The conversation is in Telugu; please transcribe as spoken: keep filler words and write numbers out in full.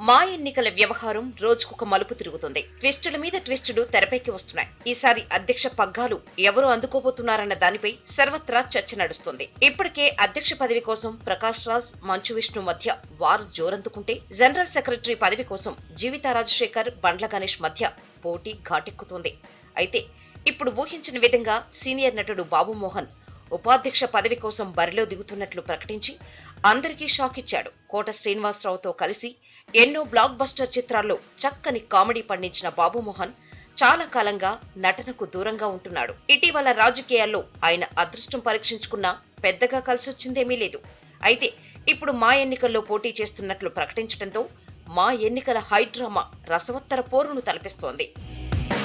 మా ఎన్నికల వ్యవహారం రోజుకొక మలుపు తిరుగుతుంది. ట్విస్టుల మీద ట్విస్టులు తెరపైకి వస్తున్నాయి. ఈసారి అధ్యక్ష పగ్గాలు ఎవరు అందుకోబోతున్నారన్న దానిపై సర్వత్రా చర్చ నడుస్తుంది. ఇప్పటికే అధ్యక్ష పదవి కోసం ప్రకాష్ రాజ్, మంచు విష్ణు మధ్య వారు జోరందుకుంటే, జనరల్ సెక్రటరీ పదవి కోసం జీవితా రాజశేఖర్, బండ్ల గణేష్ మధ్య పోటీ ఘాటెక్కుతుంది. అయితే ఇప్పుడు ఊహించిన విధంగా సీనియర్ నటుడు బాబు మోహన్ ఉపాధ్యక్ష పదవి కోసం బరిలో దిగుతున్నట్లు ప్రకటించి అందరికీ షాక్ ఇచ్చాడు. కోట శ్రీనివాసరావుతో కలిసి ఎన్నో బ్లాక్ బస్టర్ చిత్రాల్లో చక్కని కామెడీ పండించిన బాబు మోహన్ చాలా కాలంగా నటనకు దూరంగా ఉంటున్నాడు. ఇటీవల రాజకీయాల్లో ఆయన అదృష్టం పరీక్షించుకున్నా పెద్దగా కలిసొచ్చిందేమీ లేదు. అయితే ఇప్పుడు మా ఎన్నికల్లో పోటీ చేస్తున్నట్లు ప్రకటించడంతో మా ఎన్నికల హైడ్రామా రసవత్తర పోరును తలపిస్తోంది.